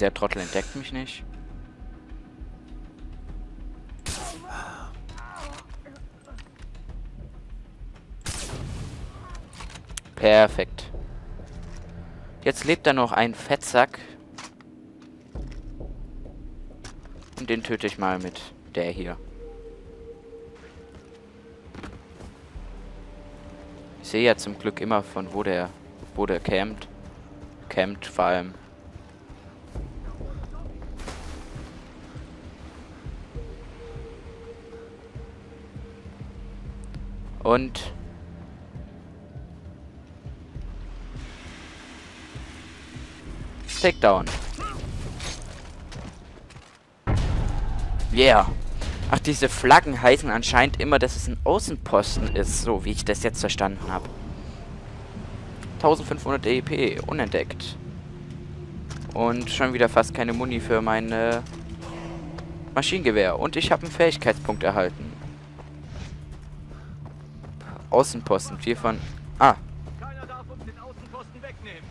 Der Trottel entdeckt mich nicht. Perfekt. Jetzt lebt da noch ein Fettsack. Und den töte ich mal mit der hier. Ich sehe ja zum Glück immer von wo der campt. Campt vor allem. Und Takedown. Yeah. Ach, diese Flaggen heißen anscheinend immer, dass es ein Außenposten ist, so wie ich das jetzt verstanden habe. 1500 EP, unentdeckt. Und schon wieder fast keine Muni für mein Maschinengewehr. Und ich habe einen Fähigkeitspunkt erhalten. Außenposten, 4 von... Ah. Keiner darf uns den Außenposten wegnehmen.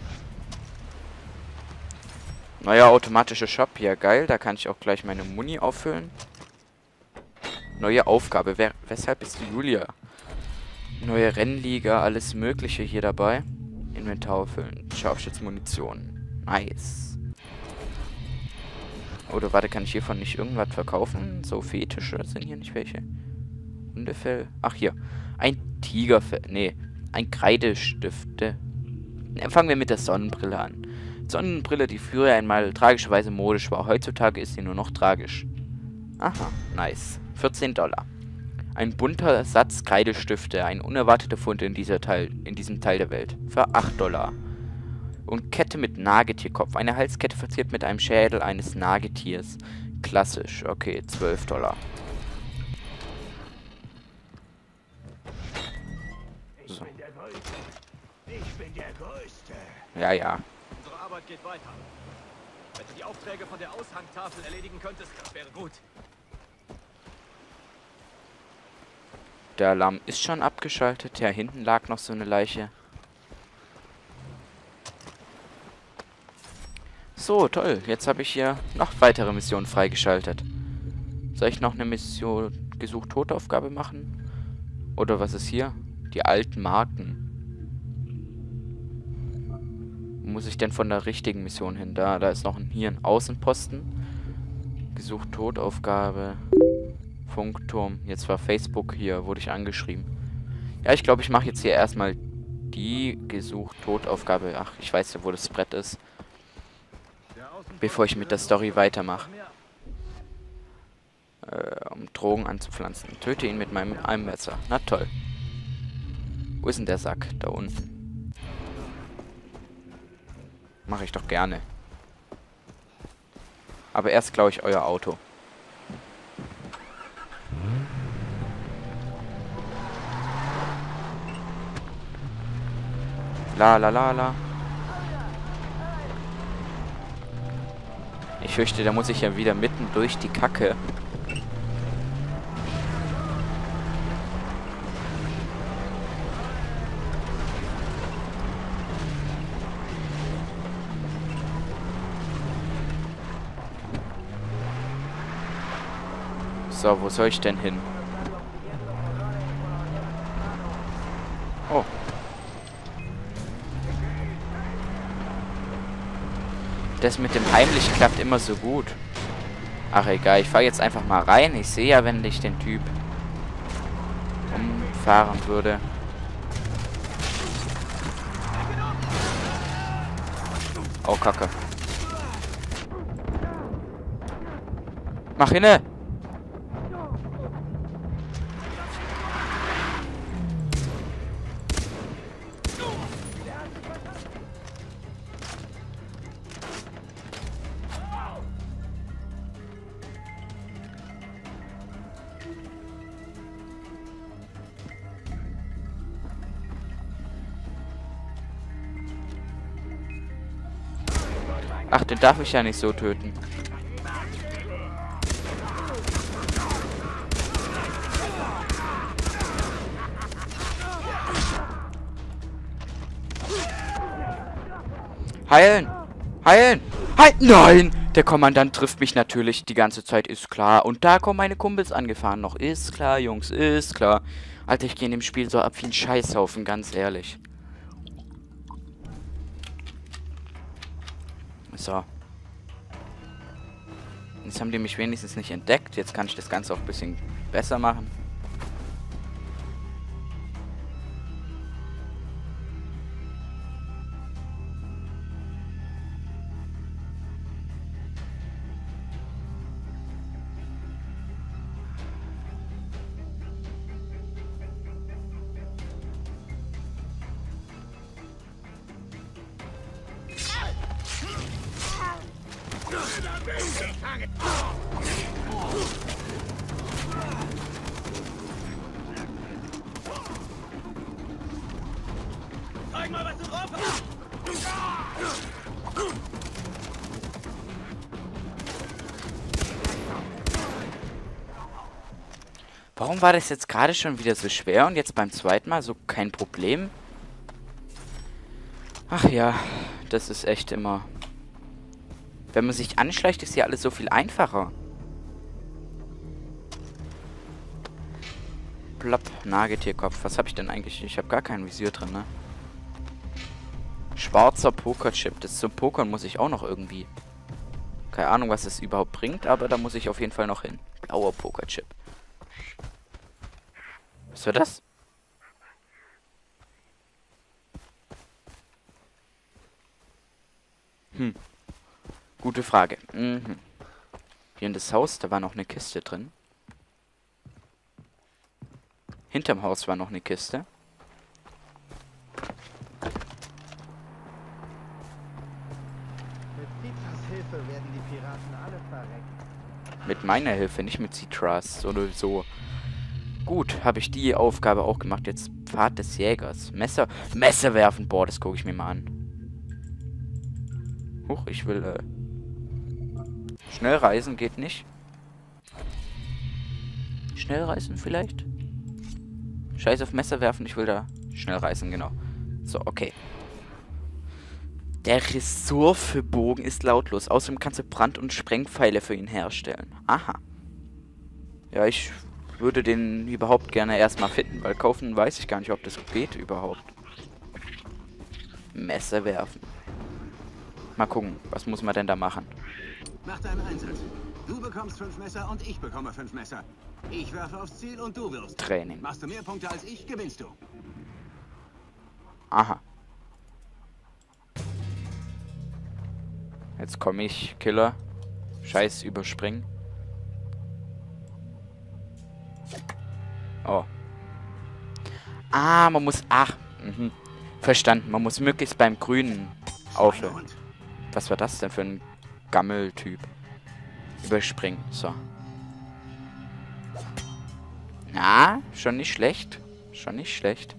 Neuer automatischer Shop, ja geil. Da kann ich auch gleich meine Muni auffüllen. Neue Aufgabe. Weshalb ist die Julia? Neue Rennliga, alles mögliche hier dabei. Inventar auffüllen. Scharfschützmunition. Nice. Oder warte, kann ich hiervon nicht irgendwas verkaufen? So Fetische sind hier nicht welche. Hundefell. Ach hier. Ein Tigerfell. Nee. Ein Kreidestifte. Fangen wir mit der Sonnenbrille an. Sonnenbrille, die früher einmal tragischerweise modisch war. Heutzutage ist sie nur noch tragisch. Aha, nice. 14 $. Ein bunter Satz Kreidestifte. Ein unerwarteter Fund in diesem Teil der Welt. Für 8 $. Und Kette mit Nagetierkopf. Eine Halskette verziert mit einem Schädel eines Nagetiers. Klassisch. Okay, 12 $. So. Ich bin der Größte. Ja, ja. Unsere Arbeit geht weiter. Wenn du die Aufträge von der Aushangtafel erledigen könntest, das wäre gut. Der Alarm ist schon abgeschaltet. Ja, hinten lag noch so eine Leiche. So, toll. Jetzt habe ich hier noch weitere Missionen freigeschaltet. Soll ich noch eine Mission Gesucht-Totaufgabe machen? Oder was ist hier? Die alten Marken. Wo muss ich denn von der richtigen Mission hin? Da ist noch hier ein Außenposten. Gesucht-Totaufgabe. Funkturm. Jetzt war Facebook hier, wurde ich angeschrieben. Ja, ich glaube, ich mache jetzt hier erstmal die Gesucht-Totaufgabe. Ach, ich weiß ja, wo das Brett ist. Bevor ich mit der Story weitermache. Um Drogen anzupflanzen. Töte ihn mit meinem Messer. Na toll. Wo ist denn der Sack? Da unten. Mache ich doch gerne. Aber erst klaue ich euer Auto. La la la la. Ich fürchte, da muss ich ja wieder mitten durch die Kacke. So, wo soll ich denn hin? Oh. Das mit dem heimlich klappt immer so gut. Ach egal, ich fahre jetzt einfach mal rein. Ich sehe ja, wenn ich den Typ umfahren würde. Oh, Kacke. Mach hinne! Ach, den darf ich ja nicht so töten. Heilen! Heilen! Nein! Der Kommandant trifft mich natürlich die ganze Zeit, ist klar. Und da kommen meine Kumpels angefahren noch. Ist klar, Jungs, ist klar. Alter, ich gehe in dem Spiel so ab wie ein Scheißhaufen, ganz ehrlich. So. Jetzt haben die mich wenigstens nicht entdeckt. Jetzt kann ich das Ganze auch ein bisschen besser machen. Zeig mal, was du drauf hast! Warum war das jetzt gerade schon wieder so schwer und jetzt beim zweiten Mal so kein Problem? Ach ja, das ist echt immer... Wenn man sich anschleicht, ist ja alles so viel einfacher. Plopp, Nagetierkopf. Was habe ich denn eigentlich? Ich habe gar kein Visier drin, ne? Schwarzer Pokerchip. Das zum Pokern muss ich auch noch irgendwie. Keine Ahnung, was es überhaupt bringt, aber da muss ich auf jeden Fall noch hin. Blauer Pokerchip. Was war das? Gute Frage. Hier in das Haus, da war noch eine Kiste drin. Hinterm Haus war noch eine Kiste. Mit Citras Hilfe werden die Piraten alle verrecken. Mit meiner Hilfe, nicht mit Citras oder so. Gut, habe ich die Aufgabe auch gemacht. Jetzt Pfad des Jägers. Messer werfen. Boah, das gucke ich mir mal an. Huch, ich will, schnell reisen geht nicht. Schnell reisen vielleicht? Scheiß auf Messer werfen, ich will da schnell reisen, genau. So, okay. Der Ressourcebogen ist lautlos. Außerdem kannst du Brand- und Sprengpfeile für ihn herstellen. Aha. Ja, ich würde den überhaupt gerne erstmal finden, weil kaufen weiß ich gar nicht, ob das geht überhaupt. Messer werfen. Mal gucken, was muss man denn da machen? Mach deinen Einsatz. Du bekommst 5 Messer und ich bekomme 5 Messer. Ich werfe aufs Ziel und du wirfst. Training. Machst du mehr Punkte als ich, gewinnst du. Aha. Jetzt komme ich, Killer. Scheiß überspringen. Oh. Ah, man muss... Ach. Verstanden. Man muss möglichst beim Grünen aufhören. Schweinehund. Was war das denn für ein Gammeltyp? Überspringen. So. Na, schon nicht schlecht. Schon nicht schlecht.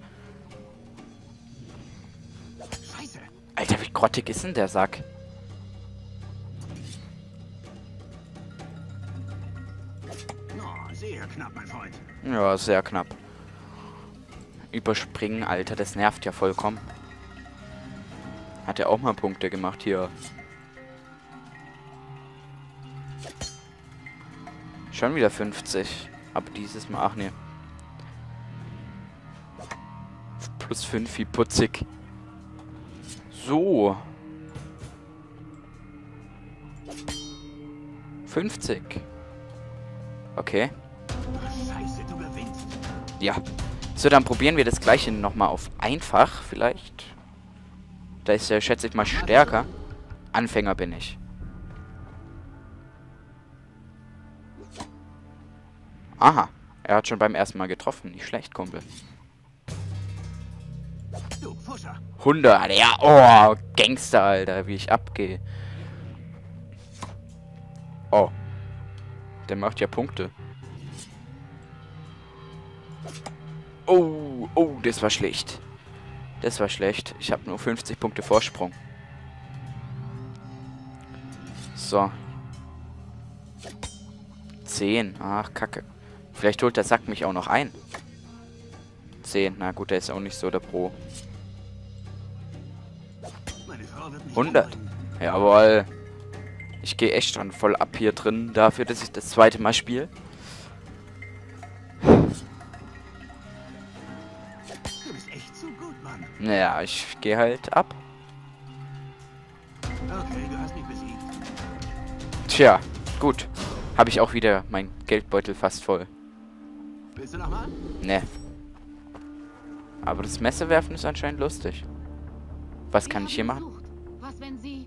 Scheiße. Alter, wie grottig ist denn der Sack? Oh, sehr knapp, mein Freund. Ja, sehr knapp. Überspringen, Alter, das nervt ja vollkommen. Hat er auch mal Punkte gemacht hier. Schon wieder 50. Aber dieses Mal, ach ne. Plus 5, wie putzig. So. 50. Okay. Scheiße, du gewinnst. Ja. So, dann probieren wir das gleiche nochmal auf einfach, vielleicht. Da ist er, schätze ich mal, stärker. Anfänger bin ich. Aha. Er hat schon beim ersten Mal getroffen. Nicht schlecht, Kumpel. Du Fuscher. 100. Ja, oh, Gangster, Alter, wie ich abgehe. Oh. Der macht ja Punkte. Oh, oh, das war schlecht. Das war schlecht. Ich habe nur 50 Punkte Vorsprung. So. 10. Ach, Kacke. Vielleicht holt der Sack mich auch noch ein. 10. Na gut, der ist auch nicht so der Pro. Meine Frau wird mich 100. umbringen. Jawohl. Ich gehe echt schon voll ab hier drin, dafür, dass ich das zweite Mal spiele. Du bist echt zu gut, Mann. Naja, ich gehe halt ab. Okay, du hast mich besiegt. Tja, gut. Habe ich auch wieder mein Geldbeutel fast voll. Willst du nochmal? Ne. Aber das Messerwerfen ist anscheinend lustig. Was kann ich hier machen? Was, wenn Sie...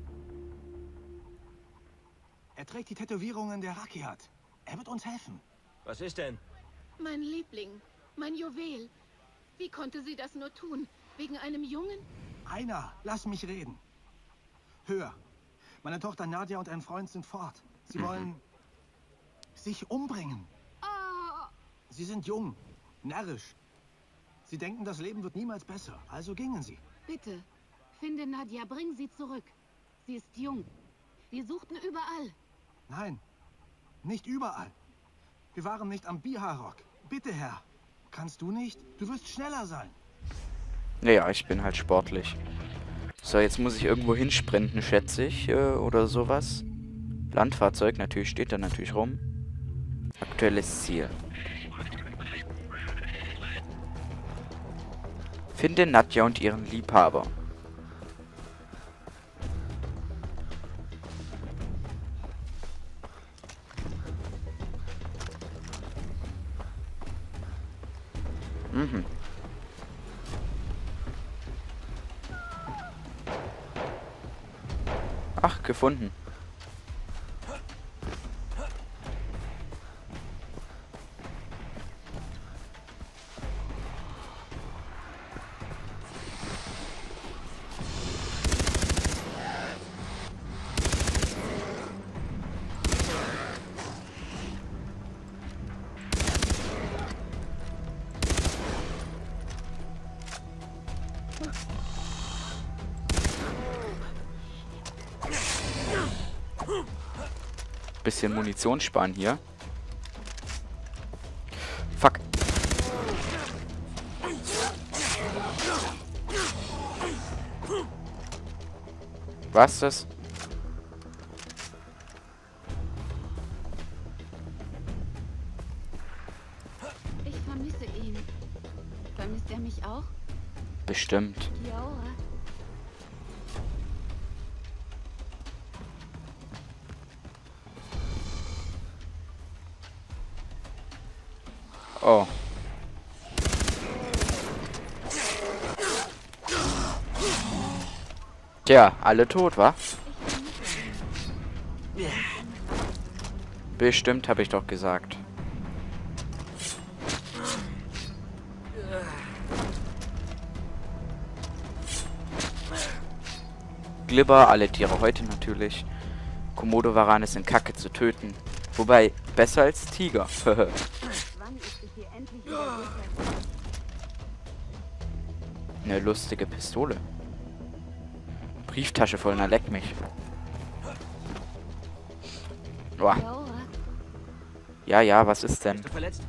Er trägt die Tätowierungen der Rakiat. Er wird uns helfen. Was ist denn? Mein Liebling, mein Juwel. Wie konnte sie das nur tun? Wegen einem Jungen? Einer, lass mich reden. Hör. Meine Tochter Nadja und ein Freund sind fort. Sie wollen sich umbringen. Oh, Sie sind jung, närrisch. Sie denken, das Leben wird niemals besser. Also gingen sie. bitte. Finde Nadja, bring sie zurück. Sie ist jung. Wir suchten überall. Nein, nicht überall. Wir waren nicht am Biharok. Bitte, Herr. Kannst du nicht? Du wirst schneller sein. Naja, ich bin halt sportlich. So, jetzt muss ich irgendwo hinsprinten, schätze ich. Oder sowas. Landfahrzeug, natürlich steht da natürlich rum. Aktuelles Ziel. Finde Nadja und ihren Liebhaber. Mhm. Ach, gefunden. Bisschen Munition sparen hier. Fuck. Was das? Ich vermisse ihn. Vermisst er mich auch? Bestimmt. Kiora? Oh. Tja, alle tot, wa? Bestimmt, habe ich doch gesagt. Glibber, alle Tiere heute natürlich. Komodo-Warane sind kacke zu töten. Wobei, besser als Tiger. Wann ist es hier endlich wieder sicher? Eine lustige Pistole. Brieftasche voll, na leck mich. Boah. Kiora? Ja, ja, was ist denn? Bist du verletzt?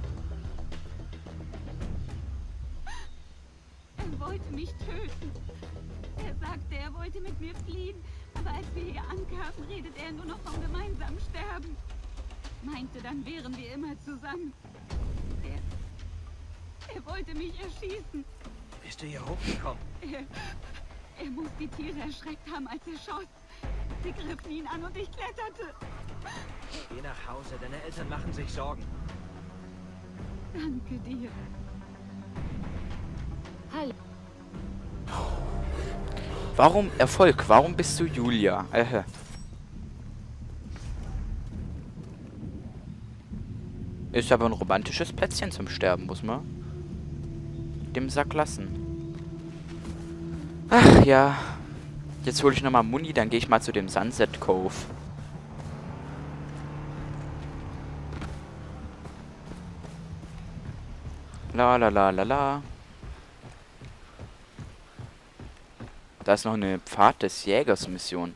Er wollte mich töten. Er sagte, er wollte mit mir fliehen. Aber als wir hier ankamen, redet er nur noch vom gemeinsamen Sterben. Meinte, dann wären wir immer zusammen. Er wollte mich erschießen. Wie bist du hier hochgekommen? Er muss die Tiere erschreckt haben, als er schoss. Sie griffen ihn an und ich kletterte. Geh nach Hause, deine Eltern machen sich Sorgen. Danke dir. Hallo. Warum Erfolg? Warum bist du Julia? Ist aber ein romantisches Plätzchen zum Sterben, muss man dem Sack lassen. Ach ja. Jetzt hole ich nochmal Muni, dann gehe ich mal zu dem Sunset Cove. La la la la la. Da ist noch eine Pfad des Jägers Mission.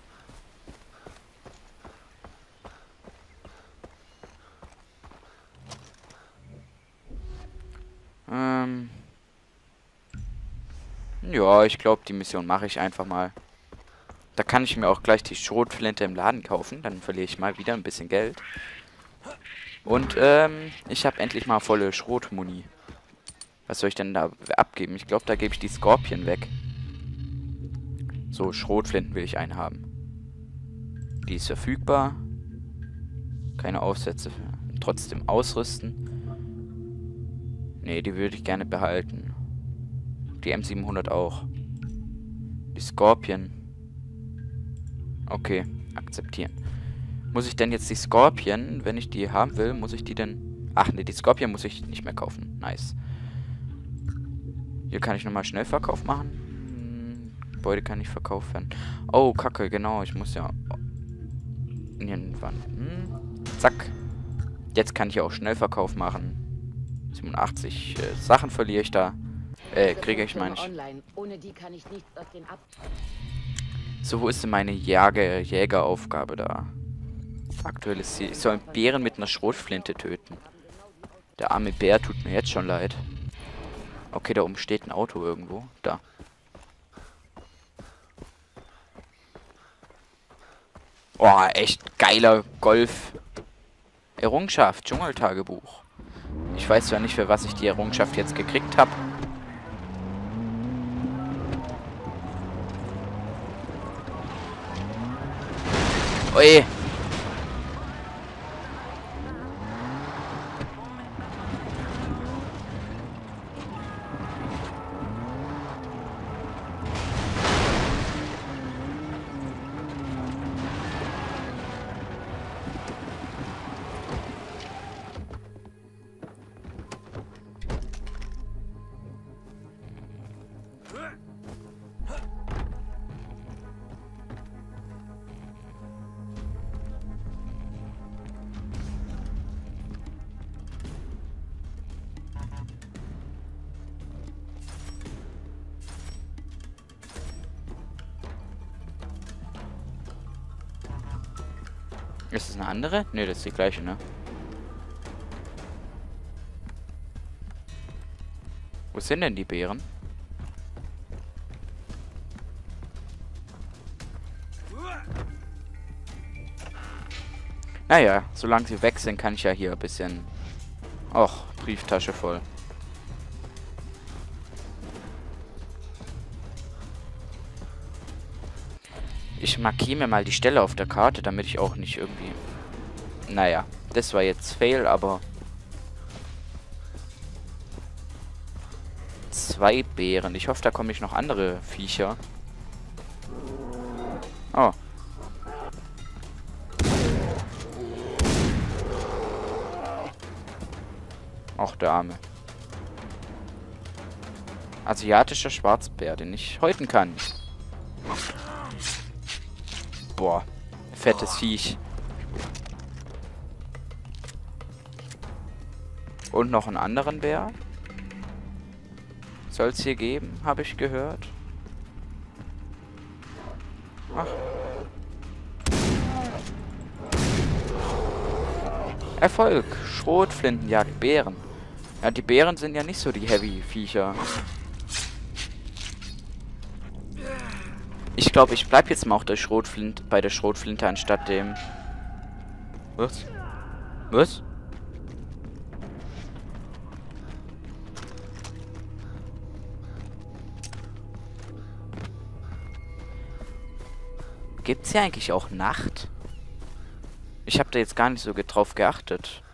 Ja, ich glaube, die Mission mache ich einfach mal. Da kann ich mir auch gleich die Schrotflinte im Laden kaufen. Dann verliere ich mal wieder ein bisschen Geld. Und, ich habe endlich mal volle Schrotmuni. Was soll ich denn da abgeben? Ich glaube, da gebe ich die Scorpion weg. So, Schrotflinten will ich einen haben. Die ist verfügbar. Keine Aufsätze. Trotzdem ausrüsten. Nee, die würde ich gerne behalten. Die M700 auch. Die Scorpion. Okay, akzeptieren. Muss ich denn jetzt die Scorpion, wenn ich die haben will, muss ich die denn... Ach ne, die Scorpion muss ich nicht mehr kaufen. Nice. Hier kann ich nochmal Schnellverkauf machen. Gebäude kann nicht verkauft werden. Oh, Kacke, genau. Ich muss ja... Irgendwann. Zack. Jetzt kann ich auch Schnellverkauf machen. 87 Sachen verliere ich da. Kriege ich, meine ich. So, wo ist denn meine Jägeraufgabe da? Aktuell ist sie... Ich soll einen Bären mit einer Schrotflinte töten. Der arme Bär tut mir jetzt schon leid. Okay, da oben steht ein Auto irgendwo. Da. Oh, echt geiler Golf. Errungenschaft, Dschungeltagebuch. Ich weiß zwar nicht, für was ich die Errungenschaft jetzt gekriegt habe. Oje. Ist das eine andere? Ne, das ist die gleiche, ne? Wo sind denn die Bären? Naja, solange sie weg sind, kann ich ja hier ein bisschen... Och, Brieftasche voll. Ich markiere mir mal die Stelle auf der Karte, damit ich auch nicht irgendwie... Naja, das war jetzt Fail, aber... 2 Bären. Ich hoffe, da komme ich noch andere Viecher. Oh. Och, der Arme. Asiatischer Schwarzbär, den ich häuten kann. Boah, fettes Viech. Und noch einen anderen Bär. Soll es hier geben, habe ich gehört. Ach. Erfolg. Schrotflinten jagt Bären. Ja, die Bären sind ja nicht so die Heavy-Viecher. Ich glaube, ich bleib jetzt mal auch bei der Schrotflinte anstatt dem... Was? Was? Gibt's hier eigentlich auch Nacht? Ich habe da jetzt gar nicht so drauf geachtet.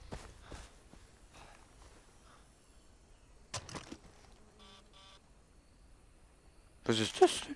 Was ist das denn?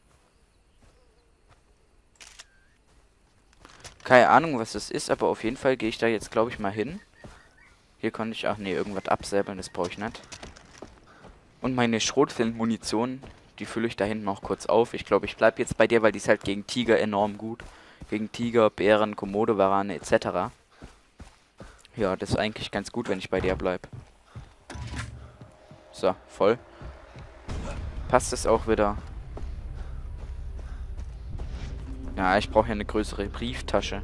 Keine Ahnung, was das ist, aber auf jeden Fall gehe ich da jetzt, glaube ich, mal hin. Hier konnte ich... Ach nee, irgendwas absäbeln, das brauche ich nicht. Und meine Schrotflinten-Munition, die fülle ich da hinten noch kurz auf. Ich glaube, ich bleibe jetzt bei der, weil die ist halt gegen Tiger enorm gut. Gegen Tiger, Bären, Komodo-Warane etc. Ja, das ist eigentlich ganz gut, wenn ich bei der bleibe. So, voll. Passt es auch wieder. Ja, ich brauche ja eine größere Brieftasche.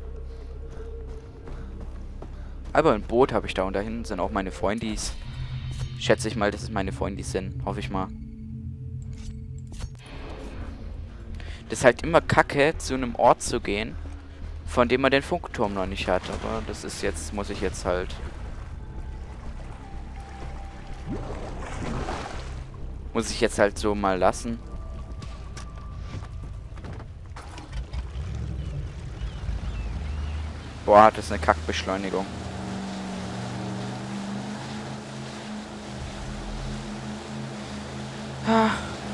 Aber ein Boot habe ich da und da hinten sind auch meine Freundis. Schätze ich mal, dass es meine Freundis sind. Hoffe ich mal. Das ist halt immer kacke, zu einem Ort zu gehen, von dem man den Funkturm noch nicht hat. Aber das ist jetzt, muss ich jetzt halt... Muss ich jetzt halt so mal lassen. Boah, das ist eine Kackbeschleunigung. Ah.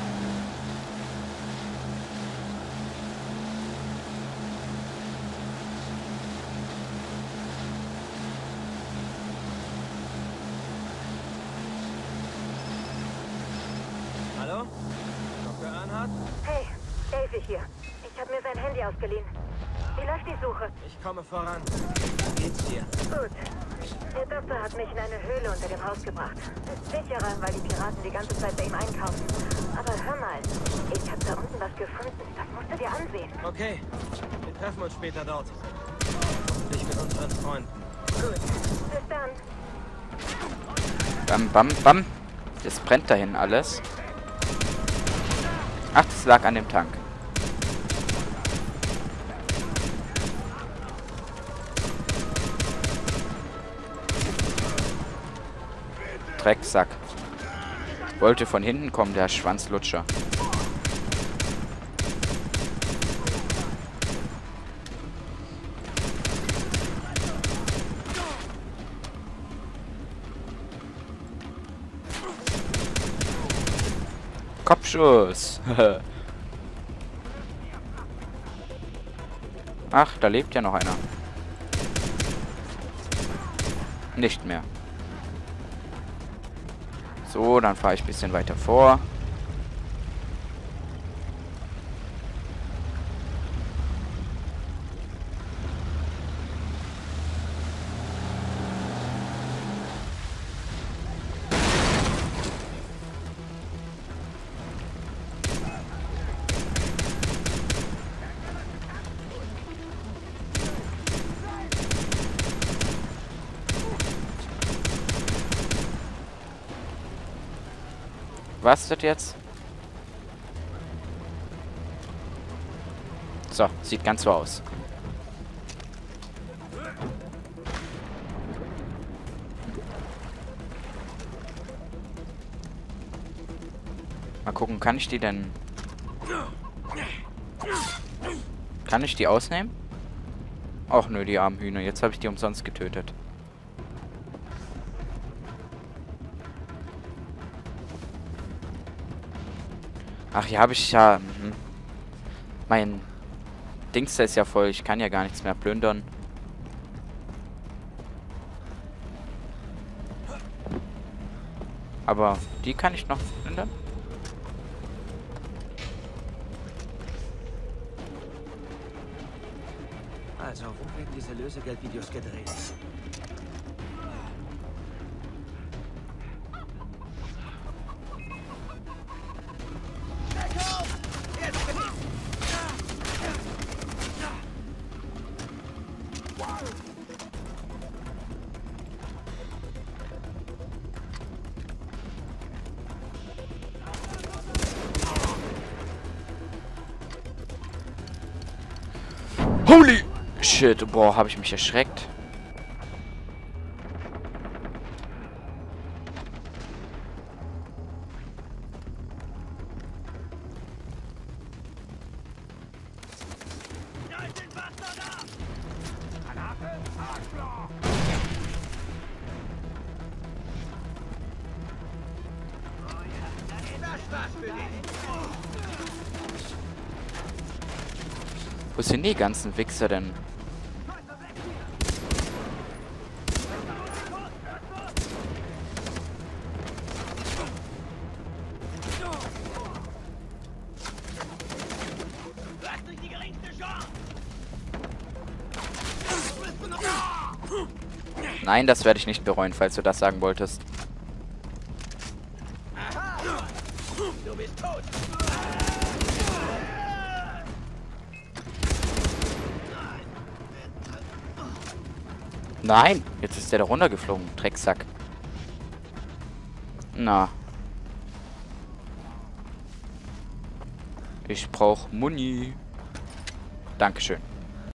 Hallo? Dr. Earnhardt? Hey, Daisy hier. Ich habe mir sein Handy ausgeliehen. Wie läuft die Suche? Ich komme voran. Wie geht's dir? Gut. Der Doktor hat mich in eine Höhle unter dem Haus gebracht. Ist sicherer, weil die Piraten die ganze Zeit bei ihm einkaufen. Aber hör mal, ich habe da unten was gefunden. Das musst du dir ansehen. Okay, wir treffen uns später dort. Hoffentlich mit unseren Freunden. Gut. Bis dann. Bam, bam, bam. Das brennt dahin alles. Ach, das lag an dem Tank. Drecksack. Wollte von hinten kommen, der Schwanzlutscher. Kopfschuss. Ach, da lebt ja noch einer. Nicht mehr. So, dann fahre ich ein bisschen weiter vor. Was ist das jetzt? So, sieht ganz so aus. Mal gucken, kann ich die denn... Kann ich die ausnehmen? Ach nö, die armen Hühner. Jetzt habe ich die umsonst getötet. Ach ja, habe ich ja... Mein Dings ist ja voll. Ich kann ja gar nichts mehr plündern. Aber die kann ich noch plündern. Also, wo werden diese Lösegeldvideos gedreht? Holy shit, boah, habe ich mich erschreckt. Wo sind die ganzen Wichser denn? Nein, das werde ich nicht bereuen, falls du das sagen wolltest. Du bist tot. Nein, jetzt ist der da runtergeflogen, Drecksack. Na. Ich brauche Muni. Dankeschön.